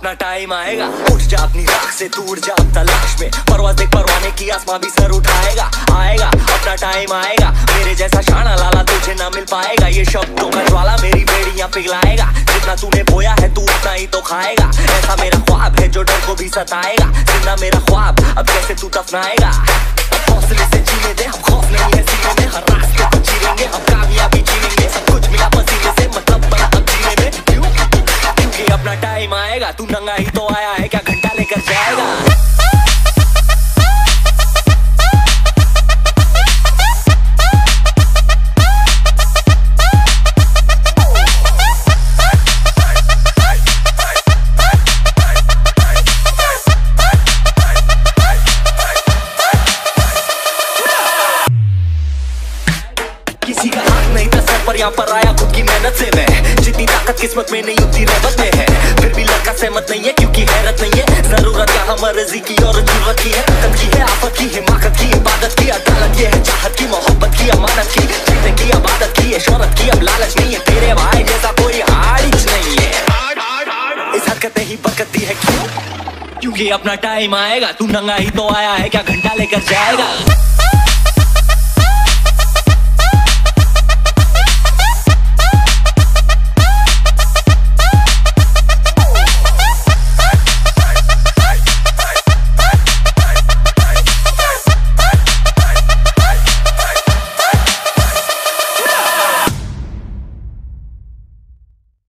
अपना टाइम आएगा। उठ जा अपनी राख से, तू उड़ जा अब तलाश में, परवाज़ देख परवाने की, आसमां भी सर उठाएगा। आएगा अपना टाइम आएगा, मेरे जैसा शाना लाला तुझे ना मिल पाएगा। ये शब्दों का ज्वाला मेरी बेड़ियां पिघलाएगा, जितना तूने बोया है तू उतना ही तो खाएगा। ऐसा मेरा ख्वाब है जो डर को भी सताएगा, जिंदा मेरा ख्वाब अब कैसे तू दफनाएगा। अब हौसले से जीने दे, हम खौफ नहीं है सीने में, हर रास्ते को चीरेंगे, हम कामयाबी जीनेंगे। सब कुछ मिला पसीने से, मतलब बड़ा अब जीने में, क्योंकि अपना टाइम आएगा। तू नंगा ही तो आया है, क्या घंटा लेकर जाएगा। किसी का हाथ नहीं था सर पर, यहाँ पर आया खुद की मेहनत से मैं। जितनी ताकत किस्मत में नहीं उतनी रहमत में है, फिर भी लड़का सहमत नहीं है क्योंकि हैरत नहीं है। जरूरत यहाँ मर्जी की और जरूरत की है, कदम की है आफत की, हिमाकत की, इबादत की, अदालत ये है चाहत की, मोहब्बत की, अमानत की, जीने की, आबादत की है, शोहरत की अब लालच नहीं है। तेरे भाई जैसा कोई हारिज नहीं है, इस हरकत ही बरकत दी है क्योंकि अपना टाइम आएगा। तू नंगा ही तो आया है, क्या घंटा लेकर जाएगा।